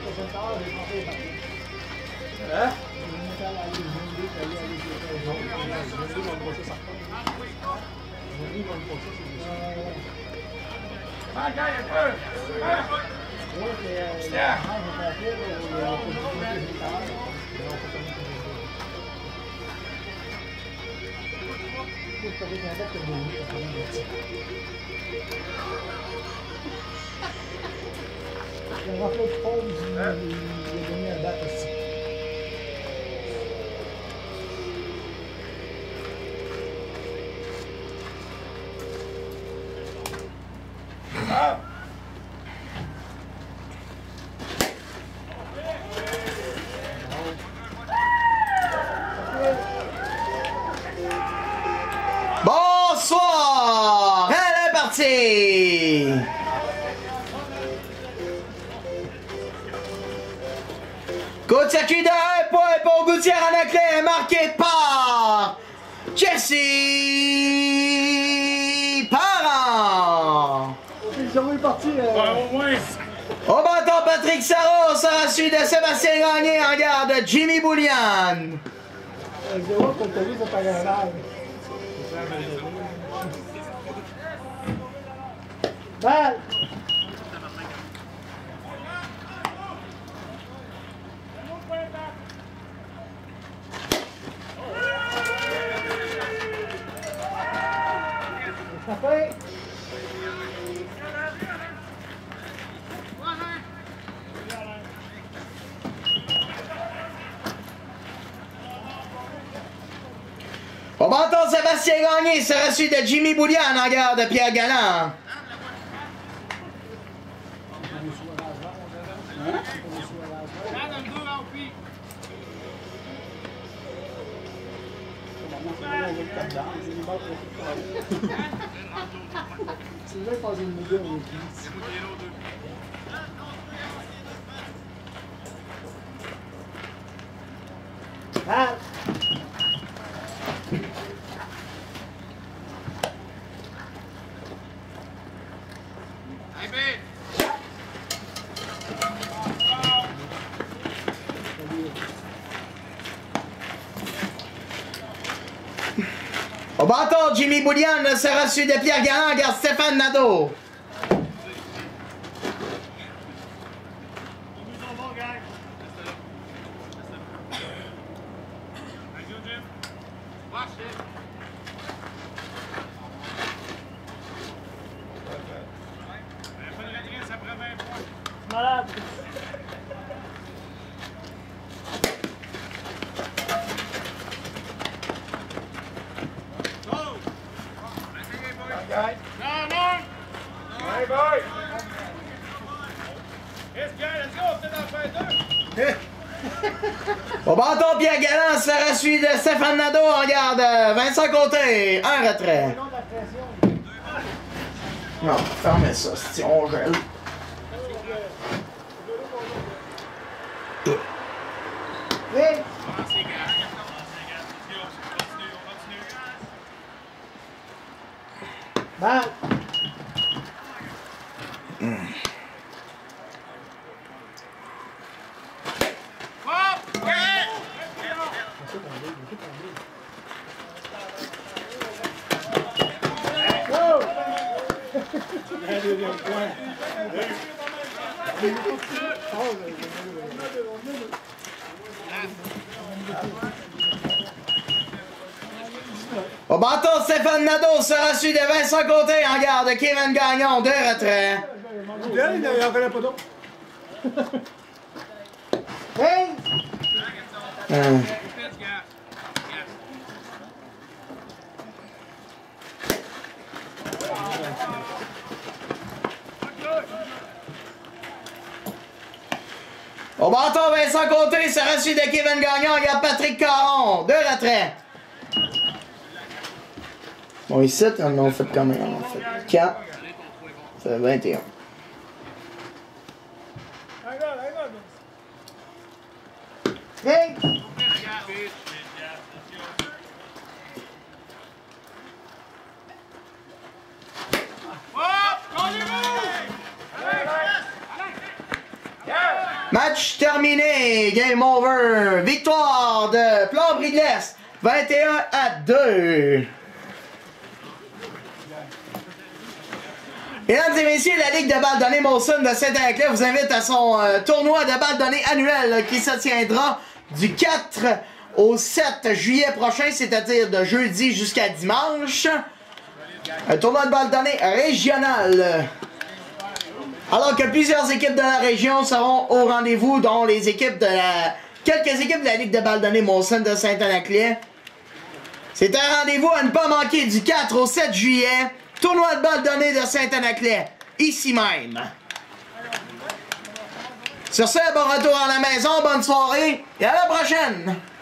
Hein? Il a fait Holmes, il a donné un date aussi. Bonsoir! Elle est partie! Coup de circuit de 1 point pour Gouttière-Anaclet, marqué par Jesse Parent. Ils est parti. Au moins. Au bâton, Patrick Sarro sera suivi de Sébastien Gagné en garde de Jimmy Boulian. Zéro pour le tennis, c'est pas grave. Balle! Ça fait. Au bâton, Sébastien Gagné sera suivi de Jimmy Boulian en garde de Pierre Galland. C'est vrai que passer une mesure au Ah! Au bâton, Jimmy Boulian sera suivi de Pierre Galland en garde Stéphane Nadeau. Malade! Au bâton, Pierre Galland sera suivi de Stéphane Nadeau en garde. Vincent Côté, un retrait. Non, fermez ça, si on gèle. Oui! Balle! Au bâton, Stéphane Nadeau sera suivi de Vincent Côté en garde de Kevin Gagnon, deux retraits. Il n'en connaît pas d'autres. Hey! Au bâton, Vincent Côté sera suivi de Kevin Gagnon en garde Patrick Caron, deux retraits. Bon, ici, on en a fait combien? On a fait 4. Ça fait 21. Hey! Match terminé. Game over. Victoire de Plomberie de l'Est. 21-2. Mesdames et messieurs, la Ligue de balle donnée Molson de Saint-Anaclet vous invite à son tournoi de balle donnée annuel qui se tiendra du 4 au 7 juillet prochain, c'est-à-dire de jeudi jusqu'à dimanche. Un tournoi de balle donnée régional. Alors que plusieurs équipes de la région seront au rendez-vous, dont les équipes de quelques équipes de la Ligue de balle donnée Molson de Saint-Anaclet. C'est un rendez-vous à ne pas manquer du 4 au 7 juillet. Tournoi de balle donnée de Saint-Anaclet, ici même. Sur ce, bon retour à la maison, bonne soirée et à la prochaine!